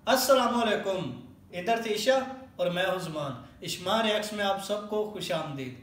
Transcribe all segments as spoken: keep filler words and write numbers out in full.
अस्सलामुअलैकुम, इधर से ईशा और मैं उस्मान। इश्मान रिएक्ट्स में आप सबको खुशामदीद।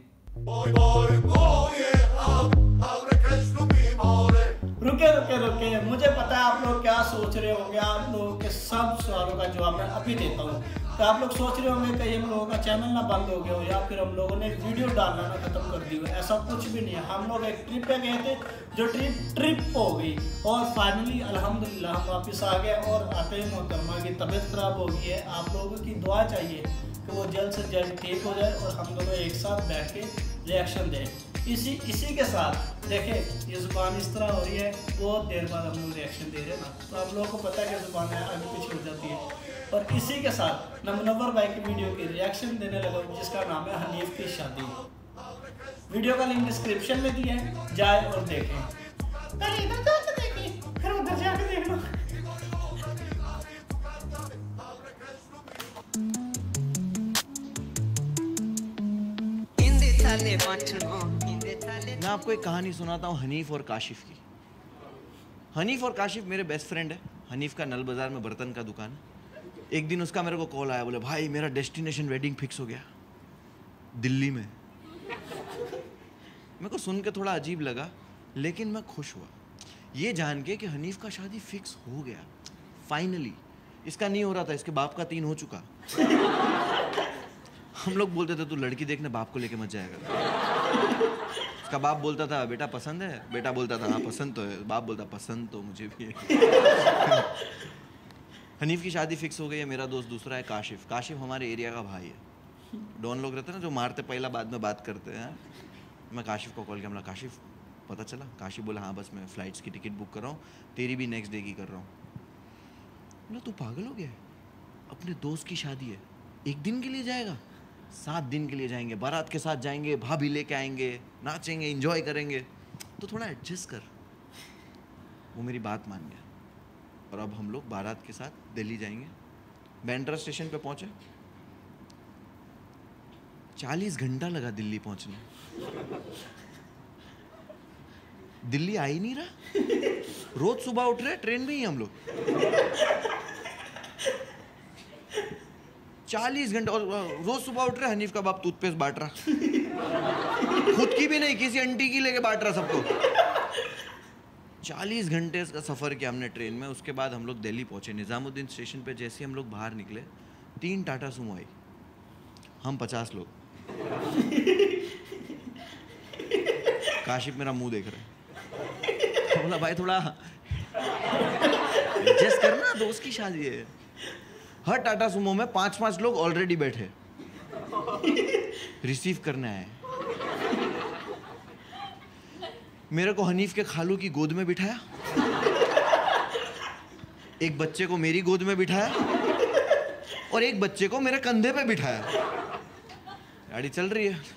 रुके रुके रुके मुझे पता है आप लोग क्या सोच रहे होंगे। आप लोगों के सब सवालों का जवाब मैं अभी देता हूँ। तो आप लोग सोच रहे होंगे कहीं हम लोगों का चैनल ना बंद हो गया हो या फिर हम लोगों ने वीडियो डालना ना खत्म कर दी हो। ऐसा कुछ भी नहीं है। हम लोग एक ट्रिप पे गए थे, जो ट्रिप ट्रिप हो गई और फाइनली अल्हम्दुलिल्लाह हम वापस आ गए। और आते ही मोहतरमा की तबीयत खराब हो गई है। आप लोगों की दुआ चाहिए कि वो जल्द से जल्द ठीक हो जाए और हम दोनों एक साथ बैठ के रिएक्शन दें। इसी इसी के साथ देखें ये ज़ुबान इस तरह हो रही है, बहुत देर बाद हम लोग रिएक्शन दे रहे हैं ना, तो आप लोगों को पता है कि ज़ुबान है आगे पीछे हो जाती है। और इसी के साथ मैं मुनव्वर भाई की वीडियो की रिएक्शन देने लगा जिसका नाम है हनीफ की शादी। वीडियो का लिंक डिस्क्रिप्शन में दिया है, जाए और देखें। पहले इधर जाके देखें, फिर उधर जाके देखना। मैं आपको एक कहानी सुनाता हूँ हनीफ और काशिफ की। हनीफ और काशिफ मेरे बेस्ट फ्रेंड है। हनीफ का नल बाज़ार में बर्तन का दुकान है। एक दिन उसका मेरे को कॉल आया, बोले भाई मेरा डेस्टिनेशन वेडिंग फिक्स हो गया दिल्ली में। मेरे को सुन के थोड़ा अजीब लगा, लेकिन मैं खुश हुआ ये जान के कि हनीफ का शादी फिक्स हो गया फाइनली। इसका नहीं हो रहा था, इसके बाप का तीन हो चुका। हम लोग बोलते थे तू लड़की देखने बाप को लेके मत जाएगा। उसका बाप बोलता था बेटा पसंद है, बेटा बोलता था हाँ पसंद तो है, बाप बोलता पसंद तो मुझे भी है। हनीफ की शादी फिक्स हो गई है। मेरा दोस्त दूसरा है काशिफ। काशिफ हमारे एरिया का भाई है। डॉन लोग रहते हैं ना जो मारते पहला बाद में बात करते हैं। मैं काशिफ को कॉल किया, बोला काशिफ पता चला? काशिफ बोला हाँ बस मैं फ़्लाइट्स की टिकट बुक कर रहा हूँ, तेरी भी नेक्स्ट डे की कर रहा हूँ। बोला तू पागल हो गया है? अपने दोस्त की शादी है, एक दिन के लिए जाएगा? सात दिन के लिए जाएंगे, बारात के साथ जाएंगे, भाभी लेके आएंगे, नाचेंगे, एंजॉय करेंगे, तो थोड़ा एडजस्ट कर। वो मेरी बात मान गया और अब हम लोग बारात के साथ दिल्ली जाएंगे। बैंड्रा स्टेशन पे पहुंचे, चालीस घंटा लगा दिल्ली पहुंचने। दिल्ली आ ही नहीं रहा। रोज सुबह उठ रहे ट्रेन में ही हम लोग। चालीस घंटे और रोज सुबह उठ रहे। हनीफ का बाप टूथपेस्ट बांट रहा, खुद की भी नहीं किसी आंटी की लेके बांट रहा सबको। चालीस घंटे का सफ़र किया हमने ट्रेन में। उसके बाद हम लोग दिल्ली पहुंचे। निज़ामुद्दीन स्टेशन पे जैसे हम लोग बाहर निकले, तीन टाटा सुमो आई, हम पचास लोग। काशिफ मेरा मुंह देख रहे हैं, बोला भाई थोड़ा एडजस्ट करना, दोस्त की शादी है। हर टाटा सुमो में पांच पांच लोग ऑलरेडी बैठे, रिसीव करने आए। मेरे को हनीफ के खालू की गोद में बिठाया, एक बच्चे को मेरी गोद में बिठाया और एक बच्चे को मेरे कंधे पे बिठाया। गाड़ी चल रही है।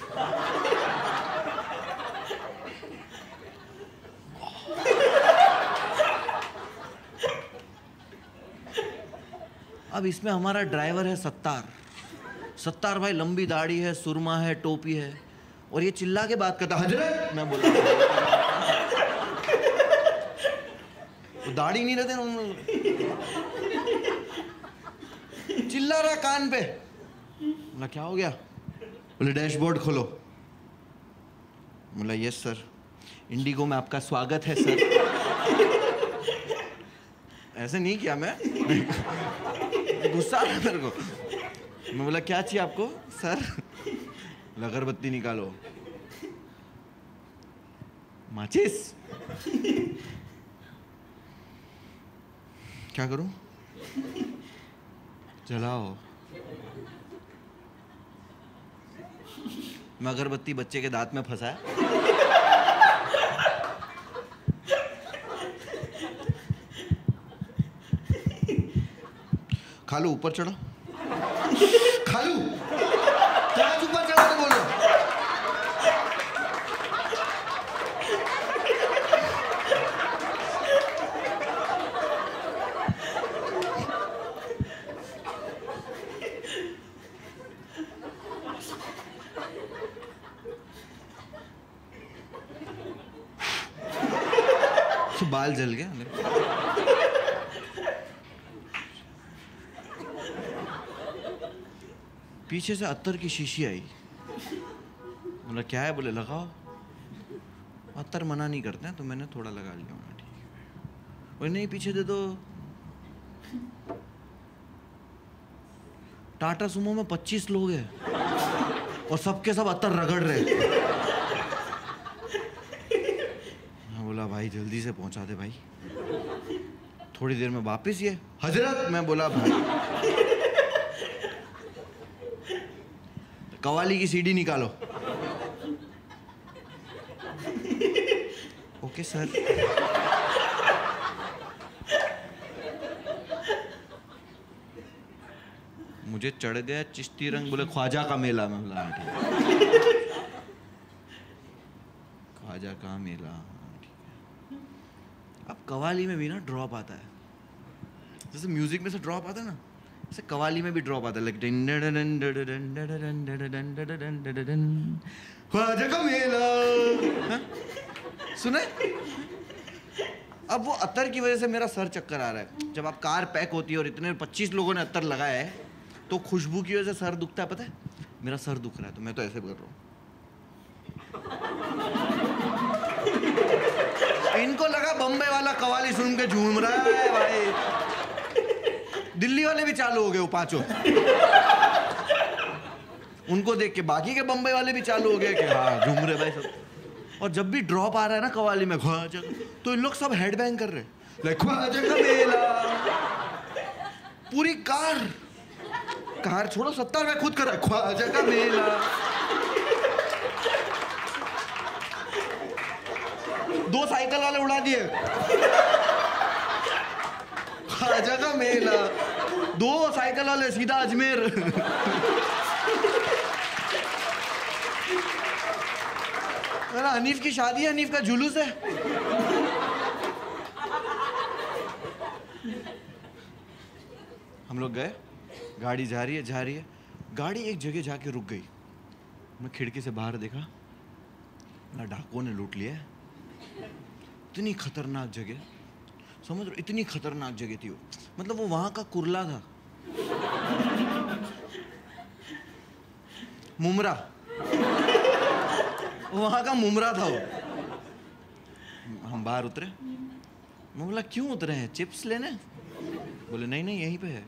अब इसमें हमारा ड्राइवर है सत्तार। सत्तार भाई लंबी दाढ़ी है, सुरमा है, टोपी है और ये चिल्ला के बात करता हजरत। मैं बोला वो दाढ़ी नहीं रहते ना, चिल्ला रहा कान पे। बोला क्या हो गया? बोले डैशबोर्ड खोलो। बोला यस सर, इंडिगो में आपका स्वागत है सर। ऐसे नहीं किया मैं, गुस्सा आ रहा मेरे को। मैं बोला क्या चाहिए आपको सर? अगरबत्ती निकालो। माचिस? क्या करूं? जलाओ। मैं अगरबत्ती बच्चे के दांत में फंसाया। खालू ऊपर चढ़ो। खालू आज ऊपर चढ़ो तो बोलो। बाल जल गया। पीछे से अत्तर की शीशी आई। बोला क्या है? बोले लगाओ। अत्तर मना नहीं करते हैं तो मैंने थोड़ा लगा लिया। ठीक है। बोले नहीं पीछे दे दो। टाटा सुमो में पच्चीस लोग हैं और सबके सब अत्तर रगड़ रहे। मैं बोला भाई जल्दी से पहुंचा दे भाई। थोड़ी देर में वापस ये हजरत। मैं बोला भाई कवाली की सीडी निकालो। Okay sir. मुझे चढ़ गया चिश्ती रंग। बोले ख्वाजा का मेला। मैं बोला ख्वाजा का मेला। अब कवाली में भी ना ड्रॉप आता है, जैसे म्यूजिक में से ड्रॉप आता है ना, जैसे कवाली में भी ड्रॉप आता है। लाइक ख्वाजा का मेला। सुने? अब वो अत्तर की वजह से मेरा सर चक्कर आ रहा है। जब आप कार पैक होती है और इतने पच्चीस लोगों ने अत्तर लगाया है तो खुशबू की वजह से सर दुखता है। पता है मेरा सर दुख रहा है तो मैं तो ऐसे कर रहा हूँ। इनको लगा बम्बई वाला कवाली सुन के झूम रहा है भाई। दिल्ली वाले भी चालू हो गए वो पांचों। उनको देख के बाकी के बम्बई वाले भी चालू हो गए कि हाँ झूम रहे भाई सब। और जब भी ड्रॉप आ रहा है ना कवाली में ख्वाजा, तो इन लोग सब हेडबैंग कर रहे हैं लाइक ख्वाजा का मेला। पूरी कार कार छोड़ो सत्तर में खुद कर रहा है ख्वाजा का मेला। दो साइकिल वाले उड़ा दिए ख्वाजा का मेला। दो साइकिल वाले सीधा अजमेर। मेरा हनीफ की शादी है, हनीफ का जुलूस है। हम लोग गए, गाड़ी जा रही है जा रही है गाड़ी एक जगह जाके रुक गई। मैं खिड़की से बाहर देखा ना, डाकुओं ने लूट लिया है। इतनी खतरनाक जगह, समझ रहे? इतनी खतरनाक जगह थी वो। मतलब वो वहां का कुर्ला था, मुमरा, वहां का मुमरा था वो। हम बाहर उतरे। मैं बोला क्यों उतरे हैं? चिप्स लेने? बोले नहीं नहीं यहीं पे है।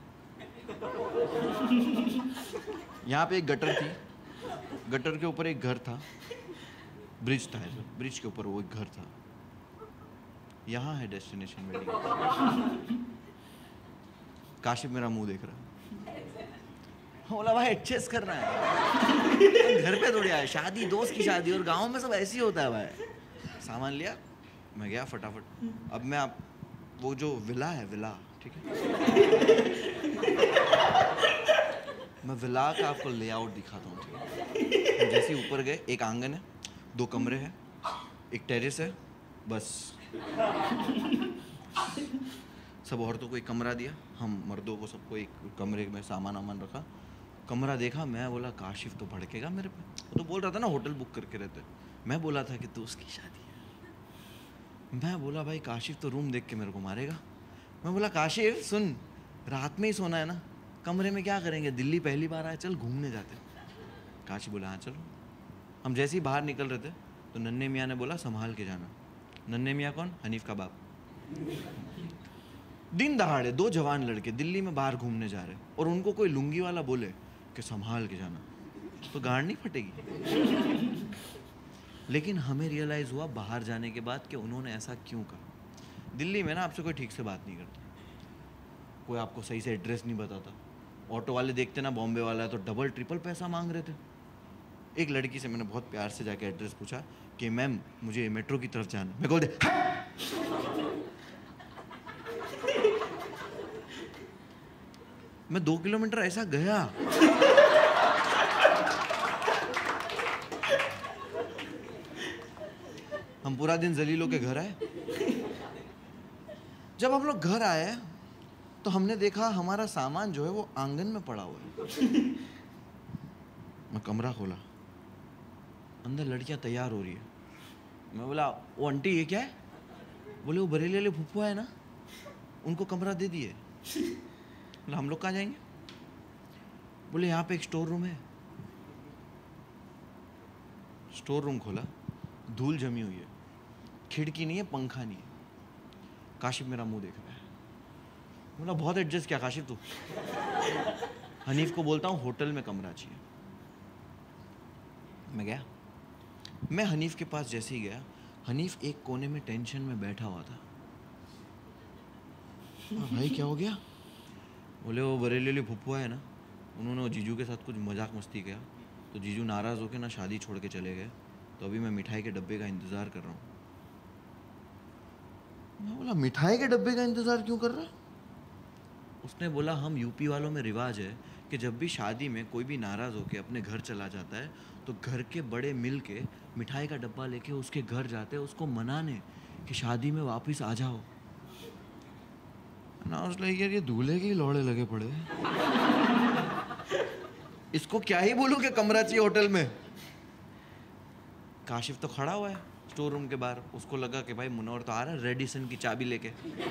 यहाँ पे एक गटर थी, गटर के ऊपर एक घर था, ब्रिज था, ब्रिज के ऊपर वो एक घर था। यहाँ है डेस्टिनेशन वेडिंग। काशिफ मेरा मुंह देख रहा है। बोला भाई एडजस्ट करना है, घर पे थोड़ी आए, शादी दोस्त की शादी, और गांव में सब ऐसे ही होता है भाई। सामान लिया, मैं गया फटाफट। अब मैं आप वो जो विला है, विला ठीक है, मैं विला का आपको लेआउट दिखाता हूँ। ठीक है, जैसे ही ऊपर गए, एक आंगन है, दो कमरे हैं, एक टेरेस है, बस। सब औरतों को एक कमरा दिया, हम मर्दों को सबको एक कमरे में सामान वामान रखा। कमरा देखा, मैं बोला काशिफ तो भड़केगा मेरे पे। वो तो बोल रहा था ना होटल बुक करके रहते। मैं बोला था कि तो उसकी शादी है। मैं बोला भाई काशिफ तो रूम देख के मेरे को मारेगा। मैं बोला काशिफ सुन, रात में ही सोना है ना, कमरे में क्या करेंगे, दिल्ली पहली बार आए, चल घूमने जाते। काशिफ बोला हाँ चलो। हम जैसे ही बाहर निकल रहे थे तो नन्हे मियाँ ने बोला संभाल के जाना। नन्हे मियाँ कौन? हनीफ का बाप। दिन दहाड़े दो जवान लड़के दिल्ली में बाहर घूमने जा रहे, और उनको कोई लुंगी वाला बोले कि संभाल के जाना, तो गांड नहीं फटेगी? लेकिन हमें रियलाइज हुआ बाहर जाने के बाद कि उन्होंने ऐसा क्यों कहा। दिल्ली में ना आपसे कोई ठीक से बात नहीं करता, कोई आपको सही से एड्रेस नहीं बताता। ऑटो वाले देखते ना बॉम्बे वाला है तो डबल ट्रिपल पैसा मांग रहे थे। एक लड़की से मैंने बहुत प्यार से जाके एड्रेस पूछा कि मैम मुझे मेट्रो की तरफ जाना। मैं बोल दे मैं दो किलोमीटर ऐसा गया, हम पूरा दिन जलीलों के घर आए। जब हम लोग घर आए तो हमने देखा हमारा सामान जो है वो आंगन में पड़ा हुआ है। मैं कमरा खोला, अंदर लड़कियां तैयार हो रही है। मैं बोला वो आंटी ये क्या है? बोले वो बरेली वाले फुफुआ है ना, उनको कमरा दे दिए। बोला हम लोग कहाँ जाएंगे? बोले यहाँ पे एक स्टोर रूम है। स्टोर रूम खोला, धूल जमी हुई है, खिड़की नहीं है, पंखा नहीं है। काशिफ मेरा मुंह देख रहा है। बोला बहुत एडजस्ट किया काशिफ तू। हनीफ को बोलता हूँ होटल में कमरा चाहिए। मैं गया, मैं हनीफ के पास जैसे ही गया, हनीफ एक कोने में टेंशन में बैठा हुआ था। भाई क्या हो गया? बोले वो बरेली वाली फुप्पुआ है ना, उन्होंने वो जीजू के साथ कुछ मजाक मस्ती किया, तो जीजू नाराज़ होकर ना शादी छोड़ के चले गए, तो अभी मैं मिठाई के डब्बे का इंतज़ार कर रहा हूँ। मैं बोला मिठाई के डब्बे का इंतज़ार क्यों कर रहा है? उसने बोला हम यूपी वालों में रिवाज है कि जब भी शादी में कोई भी नाराज़ होकर अपने घर चला जाता है तो घर के बड़े मिल के मिठाई का डब्बा लेके उसके घर जाते हैं उसको मनाने कि शादी में वापस आ जाओ ना। उसने यार ये दूल्हे के लौड़े लगे पड़े, इसको क्या ही बोलूं कि कमरा चाहिए होटल में। काशिफ तो खड़ा हुआ है स्टोर रूम के बाहर, उसको लगा कि भाई मुनव्वर तो आ रहा है रेडिसन की चाबी लेके।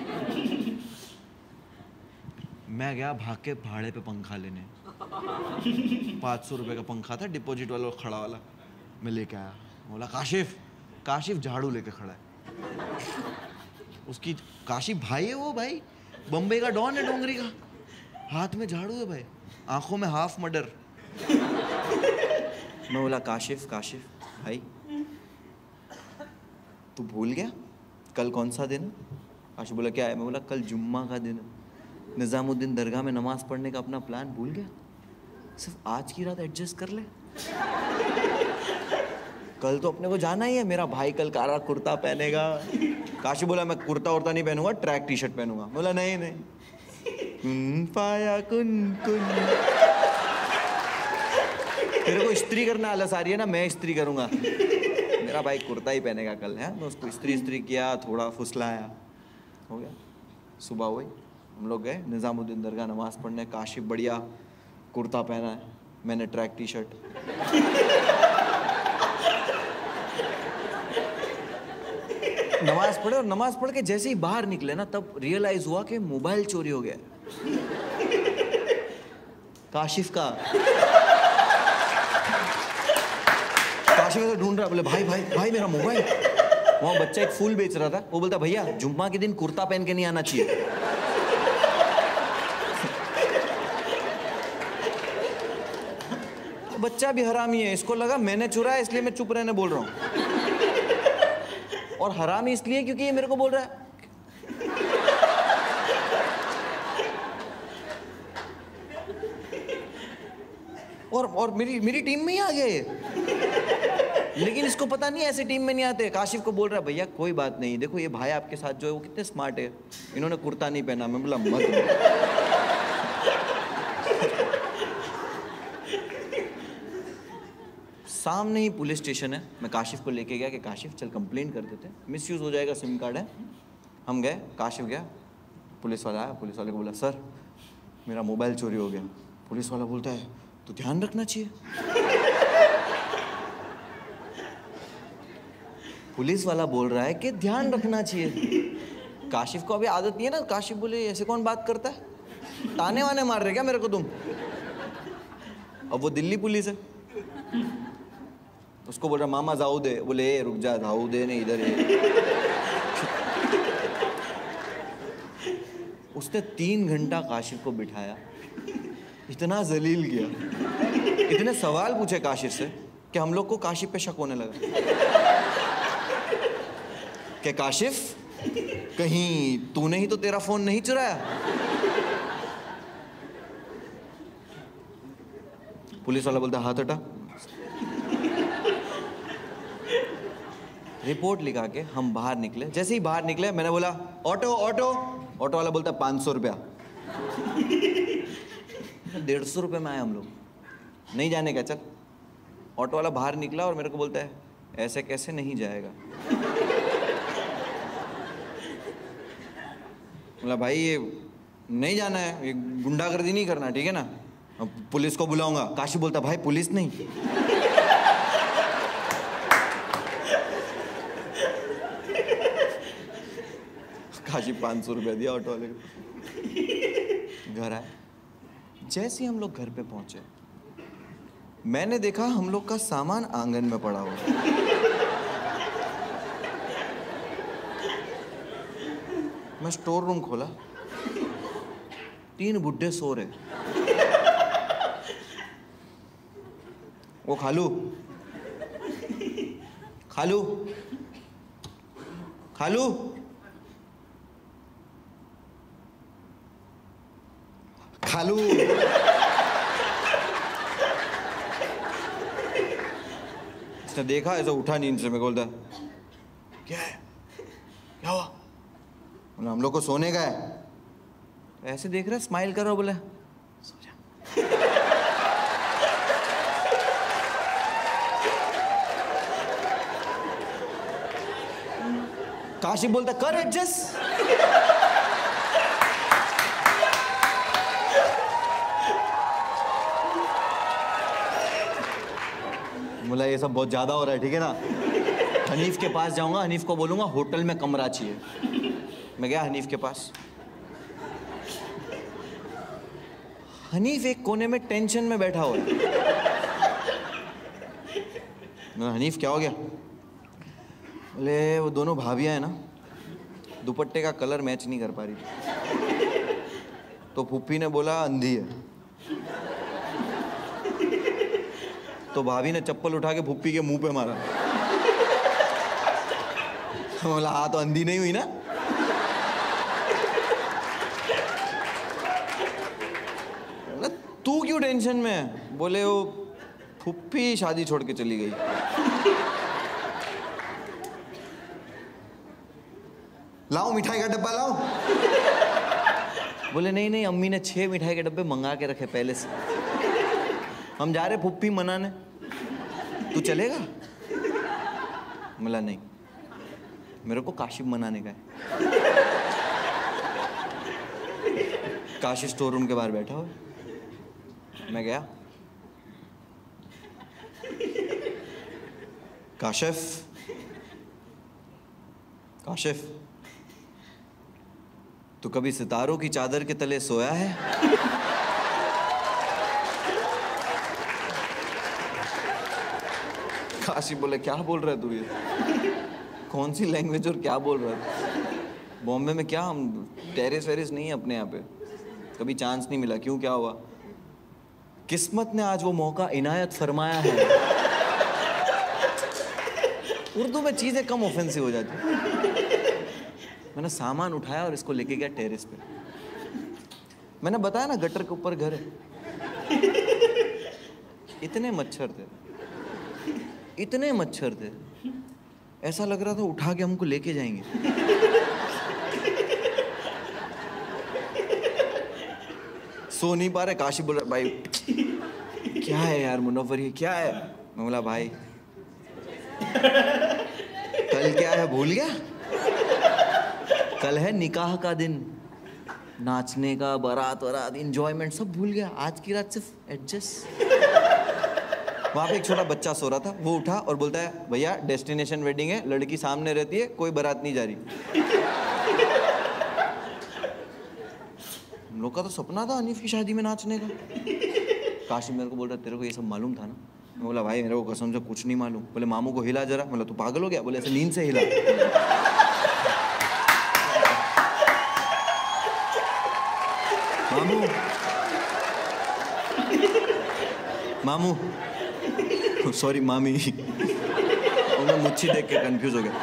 मैं गया भाग के भाड़े पे पंखा लेने, पाँच सौ रुपये का पंखा था डिपॉजिट वाला खड़ा वाला, मैं लेके आया। बोला काशिफ, काशिफ झाड़ू लेके खड़ा है। उसकी काशिफ भाई है वो, भाई बम्बई का डॉन है डोंगरी का, हाथ में झाड़ू है भाई, आंखों में हाफ मर्डर। मैं बोला काशिफ काशिफ भाई तू भूल गया कल कौन सा दिन? काशिफ बोला क्या है? मैं बोला कल जुम्मा का दिन है, निज़ामुद्दीन दरगाह में नमाज पढ़ने का अपना प्लान भूल गया? सिर्फ आज की रात एडजस्ट कर ले, कल तो अपने को जाना ही है। मेरा भाई कल काला कुर्ता पहनेगा। काशिफ बोला मैं कुर्ता उर्ता नहीं पहनूंगा, ट्रैक टी शर्ट पहनूंगा। बोला नहीं नहीं, कुन पाया कुन कुन। तेरे को इस्त्री करना आलस आ रही है ना, मैं इस्त्री करूंगा। मेरा भाई कुर्ता ही पहनेगा कल है। मैं उसको इस्त्री इस्त्री किया, थोड़ा फुसलाया, हो गया। सुबह हुई, हम लोग गए निज़ामुद्दीन दरगाह नमाज पढ़ने। काशिफ बढ़िया कुर्ता पहना है, मैंने ट्रैक टी शर्ट। नमाज पढ़े और नमाज पढ़ के जैसे ही बाहर निकले ना तब रियलाइज हुआ कि मोबाइल चोरी हो गया काशिफ का। काशिफ ऐसे ढूंढ रहा, बोले भाई भाई भाई मेरा मोबाइल। वहाँ बच्चा एक फूल बेच रहा था, वो बोलता भैया जुम्मा के दिन कुर्ता पहन के नहीं आना चाहिए। बच्चा भी हरामी है, इसको लगा मैंने चुराया इसलिए मैं चुप रहने बोल रहा हूँ, और हरामी इसलिए क्योंकि ये मेरे को बोल रहा है। और और मेरी मेरी टीम में ही आ गया ये, लेकिन इसको पता नहीं ऐसे टीम में नहीं आते। काशिफ को बोल रहा है भैया कोई बात नहीं, देखो ये भाई आपके साथ जो है वो कितने स्मार्ट है, इन्होंने कुर्ता नहीं पहना। मैं बोला मत। सामने ही पुलिस स्टेशन है, मैं काशिफ को लेके गया कि काशिफ चल कंप्लेन कर देते, मिस यूज़ हो जाएगा, सिम कार्ड है। हम गए, काशिफ गया, पुलिस वाला आया। पुलिस वाले को बोला सर मेरा मोबाइल चोरी हो गया। पुलिस वाला बोलता है तो ध्यान रखना चाहिए। पुलिस वाला बोल रहा है कि ध्यान रखना चाहिए। काशिफ को अभी आदत नहीं है ना, काशिफ बोले ऐसे कौन बात करता है, ताने वाने मार रहे क्या मेरे को तुम? अब वो दिल्ली पुलिस है, उसको बोल रहा मामा जाऊ दे, बोले ए रुक जा, जाऊ दे नहीं इधर है। उसने तीन घंटा काशिफ को बिठाया, इतना जलील किया, इतने सवाल पूछे काशिफ से कि हम लोग को काशिफ पे शक होने लगा कि काशिफ कहीं तूने ही तो तेरा फोन नहीं चुराया। पुलिस वाला बोलता हाथ हटा। रिपोर्ट लिखा के हम बाहर निकले। जैसे ही बाहर निकले मैंने बोला ऑटो ऑटो। ऑटो वाला बोलता पाँच सौ रुपया। डेढ़ सौ रुपये में आए हम लोग, नहीं जाने का चल। ऑटो वाला बाहर निकला और मेरे को बोलता है ऐसे कैसे नहीं जाएगा। बोला भाई ये नहीं जाना है, ये गुंडागर्दी नहीं करना, ठीक है ना, अब पुलिस को बुलाऊंगा। काशिफ बोलता भाई पुलिस नहीं। काशिफ पाँच सौ रुपया दिया ऑटो वाले को। घर आए, जैसे ही हम लोग घर पे पहुंचे, मैंने देखा हम लोग का सामान आंगन में पड़ा हुआ। मैं स्टोर रूम खोला, तीन बुड्ढे सो रहे। वो खालू खालू खालू खालू उसने देखा, ऐसा उठा नींद से, मैं बोलता क्या है, क्या हुआ? हम लोग को सोने का है। ऐसे देख रहा, स्माइल कर रहा, बोले सो जा। काशिफ बोलता कर एडजस्ट। बोला ये सब बहुत ज्यादा हो रहा है, ठीक है ना? हनीफ के पास जाऊंगा, हनीफ को बोलूंगा होटल में कमरा चाहिए। मैं गया हनीफ के पास। हनीफ एक कोने में टेंशन में बैठा हुआ है। हनीफ क्या हो गया? बोले वो दोनों भाभियां हैं ना, दुपट्टे का कलर मैच नहीं कर पा रही। तो फूफी ने बोला अंधी है, तो भाभी ने चप्पल उठा के फूफी के मुंह पे मारा। बोला हाँ तो अंधी नहीं हुई ना। तू क्यों टेंशन में है? बोले वो फूफी शादी छोड़ के चली गई। लाओ मिठाई का डब्बा लाओ। बोले नहीं नहीं, अम्मी ने छह मिठाई के डब्बे मंगा के रखे पहले से, हम जा रहे फूफी मनाने, तू चलेगा? बोला नहीं, मेरे को काशिफ मनाने का है। काशिफ स्टोर रूम के बाहर बैठा हो। मैं गया, काशिफ काशिफ तू कभी सितारों की चादर के तले सोया है? काशिफ बोले क्या बोल रहा है तू, ये कौन सी लैंग्वेज और क्या बोल रहा है? बॉम्बे में क्या हम टेरेस वेरेस नहीं है अपने यहाँ पे, कभी चांस नहीं मिला। क्यों, क्या हुआ? किस्मत ने आज वो मौका इनायत फरमाया है। उर्दू में चीजें कम ऑफेंसिव हो जाती। मैंने सामान उठाया और इसको लेके गया टेरेस पे। मैंने बताया ना गटर के ऊपर घर है। इतने मच्छर थे, इतने मच्छर थे, ऐसा लग रहा था उठा के हमको लेके जाएंगे। सो नहीं पा रहे। काशिफ बोल रहा भाई क्या है यार मुनव्वर, ये क्या है? मैं बोला भाई कल क्या है भूल गया? कल है निकाह का दिन, नाचने का, बारात वरात, इंजॉयमेंट सब भूल गया। आज की रात सिर्फ एडजस्ट। वहां पे एक छोटा बच्चा सो रहा था, वो उठा और बोलता है भैया डेस्टिनेशन वेडिंग है, लड़की सामने रहती है, कोई बारात नहीं जा रही। हम लोग का तो सपना था हनीफ की शादी में नाचने का। काशिफ मेरे को बोल रहा तेरे को ये सब मालूम था ना? मैं बोला भाई मेरे को कसम से कुछ नहीं मालूम। बोले मामू को हिला जरा। बोला तू पागल हो गया? बोले ऐसे नींद से हिला। मामू मामू सॉरी मामी। और मैं मुच्छी देख के कंफ्यूज हो गया।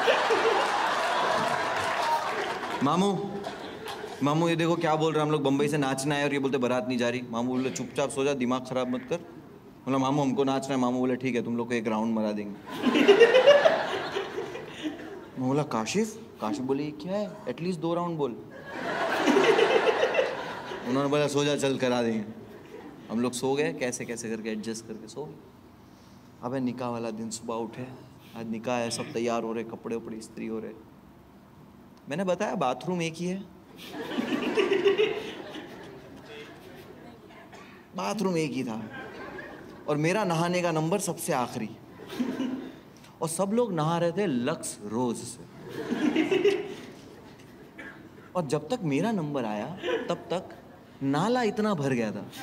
मामू मामू ये देखो क्या बोल रहे हैं, हम लोग बम्बई से नाचना है और ये बोलते बारात नहीं जा रही। मामू बोले चुपचाप सो जा, दिमाग खराब मत कर। बोला मामू हमको नाचना है। मामू बोले ठीक है तुम लोग को एक राउंड मरा देंगे। मैं बोला काशिफ काशिफ बोले ये क्या है, एटलीस्ट दो राउंड बोल। उन्होंने बोला सो जा चल करा देंगे। हम लोग सो गए, कैसे कैसे करके एडजस्ट करके सो गए। अब निकाह वाला दिन, सुबह उठे, आज निकाह है, सब तैयार हो रहे, कपड़े उपड़े इस्त्री हो रहे। मैंने बताया बाथरूम एक ही है, बाथरूम एक ही था और मेरा नहाने का नंबर सबसे आखिरी। और सब लोग नहा रहे थे लक्स रोज से। और जब तक मेरा नंबर आया तब तक नाला इतना भर गया था,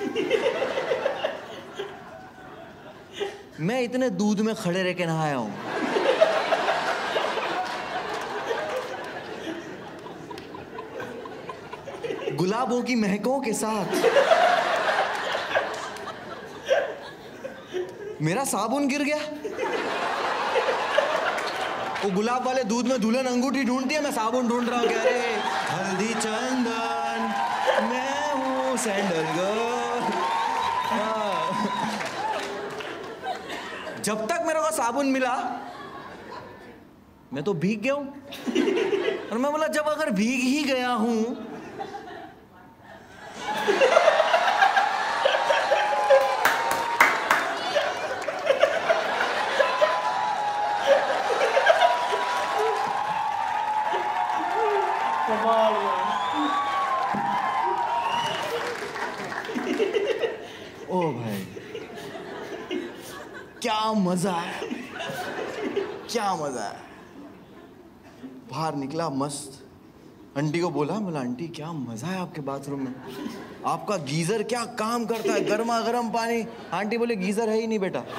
मैं इतने दूध में खड़े रह के नहाया हूं। गुलाबों की महकों के साथ मेरा साबुन गिर गया। वो गुलाब वाले दूध में दुल्हन अंगूठी ढूंढती है, मैं साबुन ढूंढ रहा हूँ। कह रहे हल्दी चंदन, मैं हूँ सैंडल गर्ल। जब तक मेरे को साबुन मिला मैं तो भीग गया हूं। और मैं बोला जब अगर भीग ही गया हूं ओ भाई क्या मजा है, क्या मजा है। बाहर निकला मस्त, आंटी को बोला, बोला आंटी क्या मजा है आपके बाथरूम में, आपका गीजर क्या काम करता है, गर्मा गर्म पानी। आंटी बोले गीजर है ही नहीं बेटा।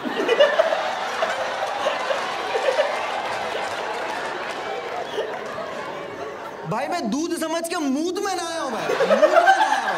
भाई मैं दूध समझ के मूंद में नहाया हूं, भाई मूंद में नहाया हूं।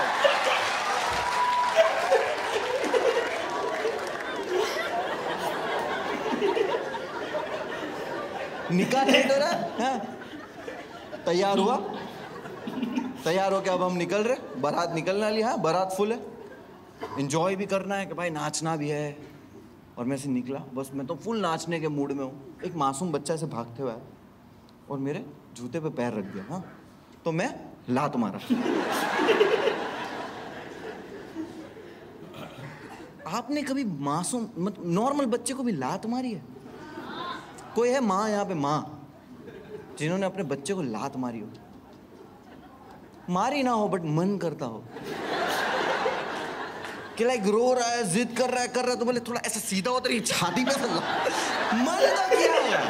निकाह नहीं हो रहा है, तैयार हुआ, तैयार हो के अब हम निकल रहे, बारात निकलने वाली है, बारात फुल है, एंजॉय भी करना है कि भाई नाचना भी है। और मैं से निकला, बस मैं तो फुल नाचने के मूड में हूँ। एक मासूम बच्चा से भागते हुए आया और मेरे जूते पे पैर रख दिया। हाँ तो मैं लात मारा। आपने कभी मासूम मतलब नॉर्मल बच्चे को भी लात मारी है? कोई है माँ यहाँ पे, माँ जिन्होंने अपने बच्चे को लात मारी हो? मारी ना हो बट मन करता हो कि लाइक रो रहा है, जिद कर रहा है, कर रहा है तो बोले थोड़ा ऐसा सीधा हो तेरी छाती पे मन तो किया होगा,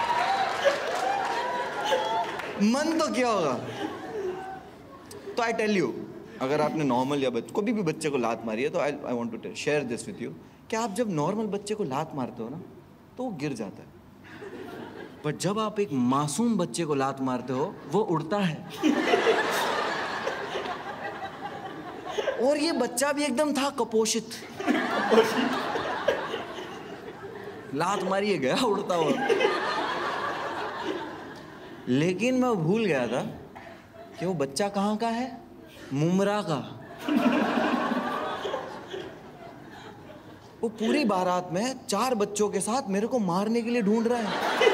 मन तो किया होगा। तो आई टेल यू, अगर आपने नॉर्मल या बच्चे कोई भी बच्चे को लात मारी है तो I I want to share this with you कि आप जब नॉर्मल बच्चे को लात मारते हो ना तो वो गिर जाता है, पर जब आप एक मासूम बच्चे को लात मारते हो वो उड़ता है। और ये बच्चा भी एकदम था कपोषित, लात मारी गया उड़ता हुआ। लेकिन मैं भूल गया था कि वो बच्चा कहाँ का है, मुमरा का। वो पूरी बारात में चार बच्चों के साथ मेरे को मारने के लिए ढूंढ रहा है।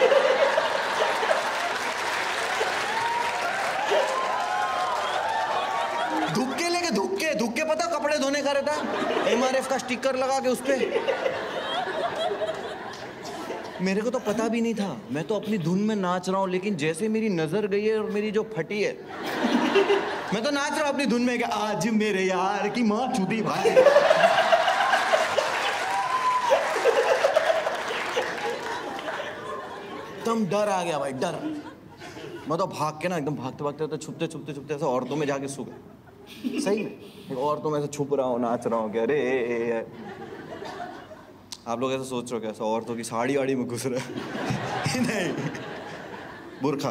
धुक्के लेके, धुक्के धुक्के पता कपड़े धोने का रहता है, एम आर एफ का स्टिकर लगा के उस पे। मेरे को तो पता भी नहीं था, मैं तो अपनी धुन में नाच रहा हूँ, लेकिन जैसे मेरी नजर गई है और मेरी जो फटी है, मैं तो नाच रहा हूँ अपनी धुन में कि आज मेरे यार की माँ चुदी भाई। एकदम डर आ गया भाई, डर। मैं तो भाग के ना एकदम भागते भागते तो छुपते छुपते छुपते ऐसे औरतों में जाके सो गया। सही में औरतों में ऐसे छुप रहा हूँ, नाच रहा हूँ कि अरे आप लोग ऐसा सोच रहे हो कैसा औरतों की साड़ी वाड़ी में घुस रहा है। नहीं, बुर्खा।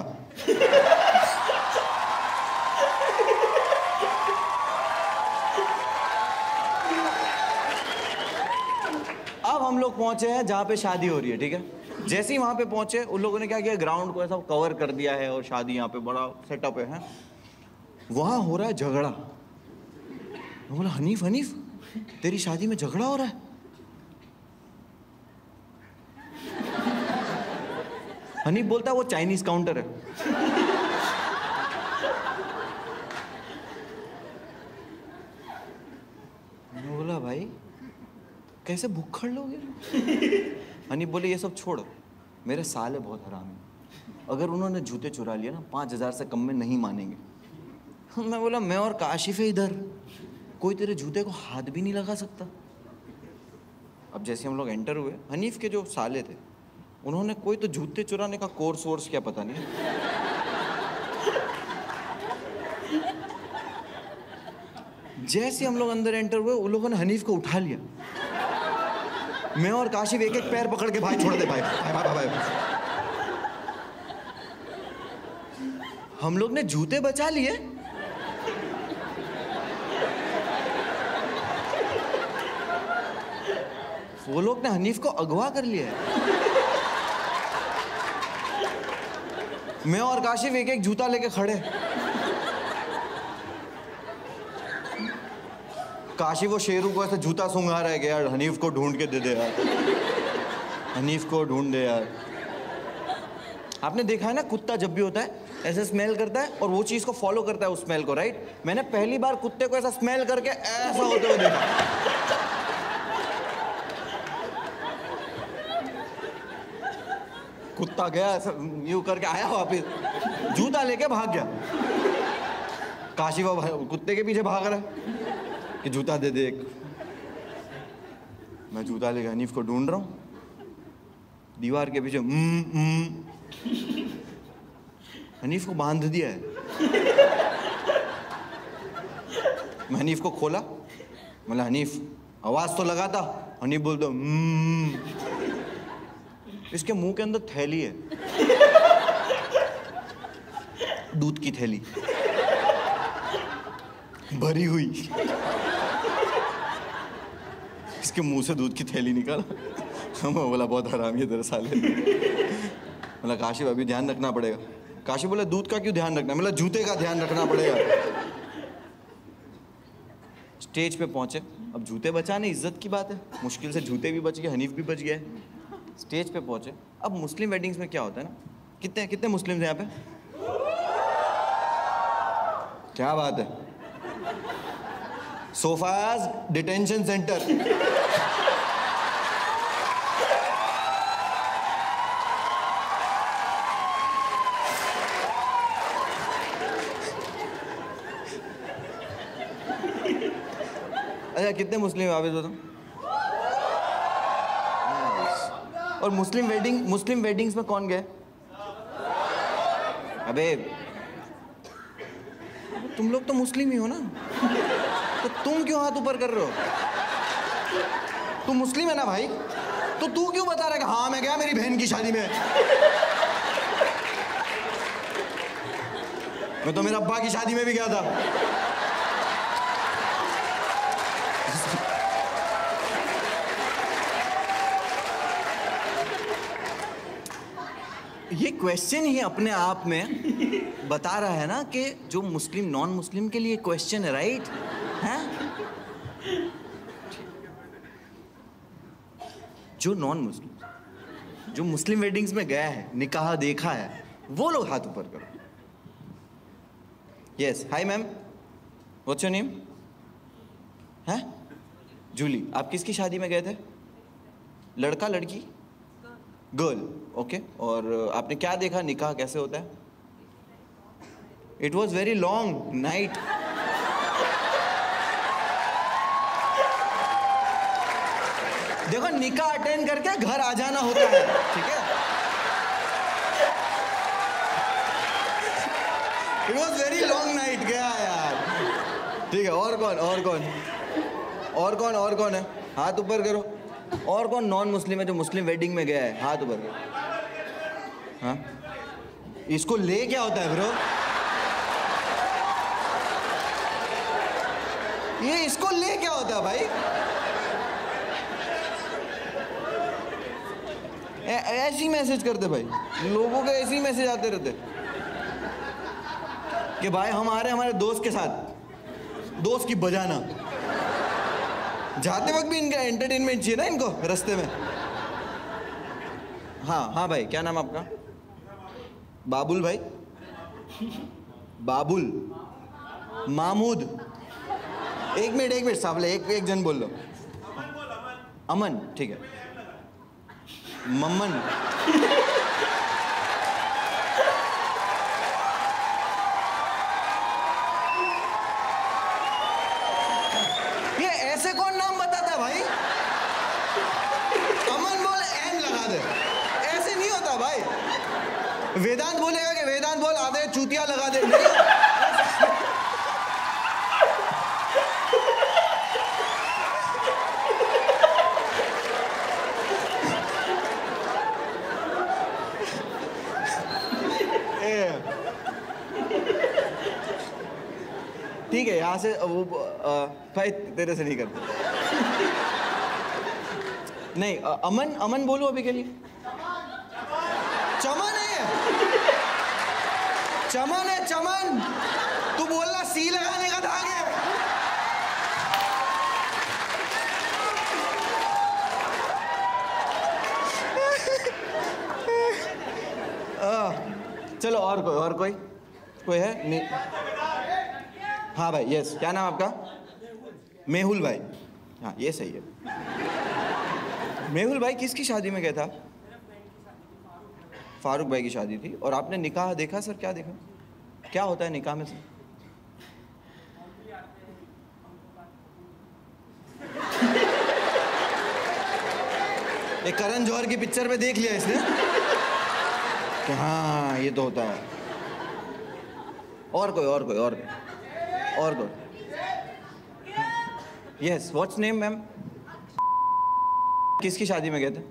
अब हम लोग पहुंचे हैं जहां पे शादी हो रही है, ठीक है। जैसे ही वहां पे पहुंचे उन लोगों ने क्या किया, ग्राउंड को ऐसा कवर कर दिया है और शादी यहाँ पे बड़ा सेटअप है, है? वहां हो रहा है झगड़ा। मैं बोला हनीफ हनीफ तेरी शादी में झगड़ा हो रहा है? हनीफ बोलता है वो चाइनीज काउंटर है। मैं बोला भाई कैसे भुक्खड़ लोगे? हनीफ बोले ये सब छोड़, मेरे साले बहुत हरामी, अगर उन्होंने जूते चुरा लिया ना पाँच हजार से कम में नहीं मानेंगे। मैं बोला मैं और काशिफ है इधर, कोई तेरे जूते को हाथ भी नहीं लगा सकता। अब जैसे हम लोग एंटर हुए, हनीफ के जो साले थे उन्होंने कोई तो जूते चुराने का कोर्स वोर्स क्या पता नहीं, जैसे हम लोग अंदर एंटर हुए उन लोगों ने हनीफ को उठा लिया। मैं और काशिफ एक एक पैर पकड़ के भाई छोड़ दे भाई भाई भाई, भाई, भाई। हम लोग ने जूते बचा लिए, वो लोग ने हनीफ को अगवा कर लिया है। मैं और काशिफ एक एक जूता लेके खड़े। काशिफ वो शेरू को ऐसे जूता सूंघा रहा है कि यार हनीफ को ढूंढ के दे दे यार, हनीफ को ढूंढ दे यार। आपने देखा है ना, कुत्ता जब भी होता है ऐसे स्मेल करता है और वो चीज को फॉलो करता है उस स्मेल को, राइट? मैंने पहली बार कुत्ते को ऐसा स्मेल करके ऐसा होते हुए देखा। कुत्ता गया ऐसा यूं करके आया वापिस, जूता लेके भाग गया। काशिफ कुत्ते के पीछे भाग रहा है कि जूता दे दे एक। मैं जूता लेके हनीफ को ढूंढ रहा हूँ, दीवार के पीछे mm, mm। हनीफ को बांध दिया है। मैं हनीफ को खोला, मतलब हनीफ आवाज तो लगाता, हनीफ बोलता mm। इसके मुंह के अंदर थैली है, दूध की थैली भरी हुई। इसके मुंह से दूध की थैली निकाला। मैं बोला बहुत हरामी है तेरे साले। बोला काशिफ अभी ध्यान रखना पड़ेगा। काशिफ बोला दूध का क्यों ध्यान रखना? मतलब जूते का ध्यान रखना पड़ेगा। स्टेज पे पहुंचे, अब जूते बचाने इज्जत की बात है, मुश्किल से जूते भी बच गए, हनीफ भी बच गया। स्टेज पे पहुंचे। अब मुस्लिम वेडिंग्स में क्या होता है ना, कितने कितने मुस्लिम हैं यहाँ पे? क्या बात है, सोफाज डिटेंशन सेंटर। अच्छा कितने मुस्लिम हैं आप बताओ? और मुस्लिम वेडिंग मुस्लिम वेडिंग्स में कौन गए? अबे तुम लोग तो मुस्लिम ही हो ना, तो तुम क्यों हाथ ऊपर कर रहे हो? तुम मुस्लिम है ना भाई, तो तू क्यों बता रहा है कि हाँ मैं गया मेरी बहन की शादी में? मैं तो मेरे अब्बा की शादी में भी गया था। ये क्वेश्चन ही अपने आप में बता रहा है ना कि जो मुस्लिम नॉन मुस्लिम के लिए क्वेश्चन है, राइट? हैं? जो नॉन मुस्लिम, जो मुस्लिम वेडिंग्स में गया है, निकाह देखा है, वो लोग हाथ ऊपर करो। Yes, hi ma'am, what's your name? है जूली। आप किसकी शादी में गए थे? लड़का लड़की? Girl, okay. और आपने क्या देखा, निकाह कैसे होता है? It was very long night. देखो निकाह अटेंड करके घर आ जाना होता है, ठीक है? It was very long night. गया यार, ठीक है। और कौन और कौन और कौन और कौन है? हाथ ऊपर करो। और कौन नॉन मुस्लिम है जो मुस्लिम वेडिंग में गया है? हाथ ऊपर करो। हाँ, इसको ले क्या होता है ब्रो? ये इसको ले क्या होता है भाई? ऐ, ऐसी मैसेज करते भाई, लोगों के ऐसे ही मैसेज आते रहते कि भाई हम आ रहे हैं हमारे दोस्त के साथ, दोस्त की बजाना। जाते वक्त भी इनका एंटरटेनमेंट चाहिए ना इनको रास्ते में। हाँ हाँ भाई, क्या नाम आपका? बाबुल भाई? बाबुल, मामूद। एक मिनट एक मिनट साहब, एक एक जन बोल लो। अमन, ठीक है। मम्मन। ये ऐसे कौन नाम बताता है भाई? अमन बोल, एन लगा दे। ऐसे नहीं होता भाई। वेदांत बोलेगा कि वेदांत बोल, आधे चूतिया लगा दे। नहीं। यहाँ से वो आ, भाई तेरे से नहीं करते। नहीं आ, अमन अमन बोलो अभी के लिए। चमन है, चमन है, चमन। तू बोलना सी लगाने का था आगे। चलो और कोई और कोई कोई है नहीं? हाँ भाई यस, क्या नाम आपका? मेहुल भाई। हाँ ये सही है। मेहुल भाई किसकी शादी में गया था? फारूक भाई की शादी थी। और आपने निकाह देखा सर? क्या देखा? क्या होता है निकाह में से? एक करण जौहर की पिक्चर पे देख लिया इसने कि हाँ ये तो होता है। और कोई और कोई और कोई और कोई? Yes, what's name ma'am? किसकी शादी में गए थे?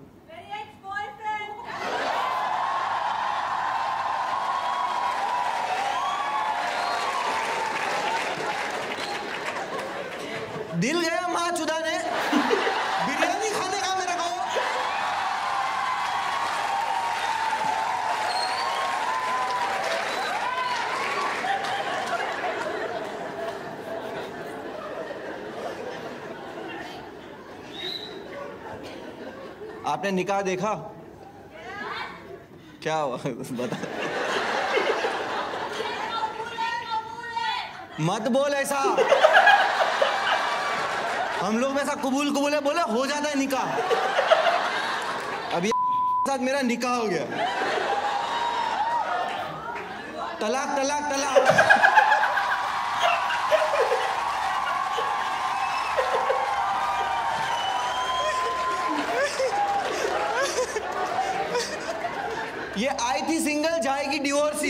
दिल गया माँ चुदा ने बिरयानी खाने का मेरे को। आपने निकाह देखा? क्या हुआ बता। मत बोल ऐसा। हम लोग में ऐसा कबूल कबूल है बोले हो जाता है निकाह। अभी साथ मेरा निकाह हो गया। तलाक तलाक तलाक। ये आई थी सिंगल, जाएगी डिवोर्सी।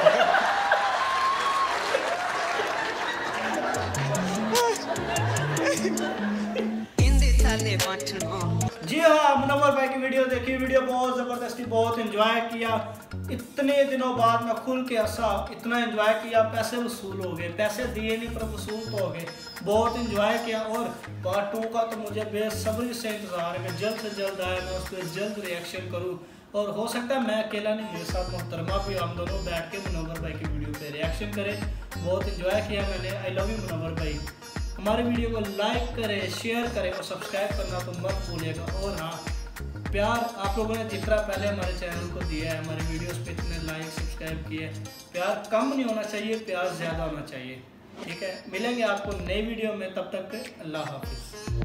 जी हाँ, मुनव्वर भाई की वीडियो देखी, वीडियो बहुत ज़बरदस्ती, बहुत एंजॉय किया। इतने दिनों बाद मैं खुल के हंसा, इतना एंजॉय किया, पैसे वसूल हो गए। पैसे दिए नहीं पर वसूल तो हो गए। बहुत एंजॉय किया। और पार्ट टू का तो मुझे बेसब्री से इंतज़ार है कि जल्द से जल्द आए, मैं उस पर जल्द रिएक्शन करूँ। और हो सकता है मैं अकेला नहीं, मेरे साथ मोहतरमा भी, हम दोनों बैठ के मुनव्वर भाई की वीडियो पे रिएक्शन करें। बहुत एंजॉय किया मैंने। आई लव यू मुनव्वर भाई। हमारे वीडियो को लाइक करें, शेयर करें और सब्सक्राइब करना तो मत भूलिएगा। और हाँ, प्यार आप लोगों ने जितना पहले हमारे चैनल को दिया है, हमारे वीडियोस पे इतने लाइक सब्सक्राइब किए, प्यार कम नहीं होना चाहिए, प्यार ज़्यादा होना चाहिए। ठीक है, मिलेंगे आपको नई वीडियो में, तब तक अल्लाह हाफिज़।